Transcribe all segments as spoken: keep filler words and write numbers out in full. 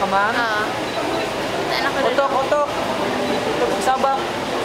ka, ma'am? Oo. Utok, utok. Utok, sabak.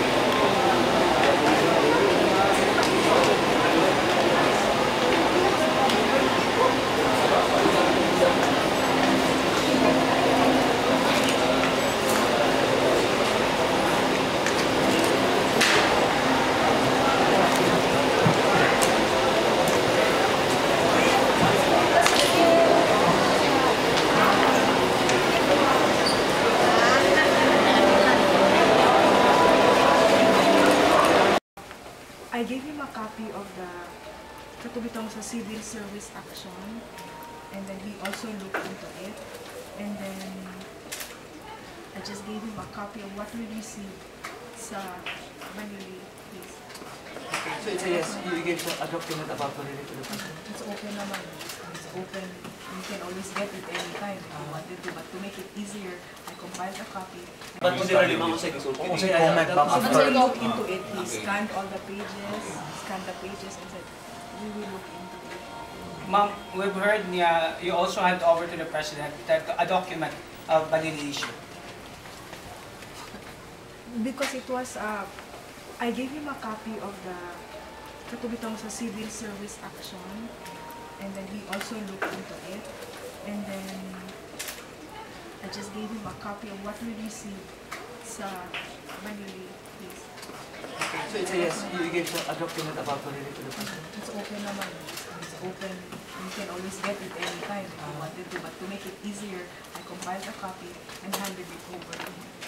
I gave him a copy of the katubitong sa civil service action, and then he also looked into it, and then I just gave him a copy of what we received sa Manili case. So it's a yes, you gave a document about related to the person? It's open naman. It's open. You can always get it anytime if you wanted to, but to make it easier, I compiled a copy. But considerably, ma'am, kung Kasi comment back After after. he looked into it, he scanned all the pages, scanned the pages and said, we will look into it. Ma'am, we've heard niya, you also hand over to the President that a document of Manila issue. Because it was, uh, I gave him a copy of the katubitong sa civil service action, and then he also looked into it, and then I just gave him a copy of what we received sa Manili case. So it's a yes, you gave a document about related to the person? It's open naman. It's open. You can always get it anytime if you wanted to, but to make it easier, I compiled a copy and handed it over to him.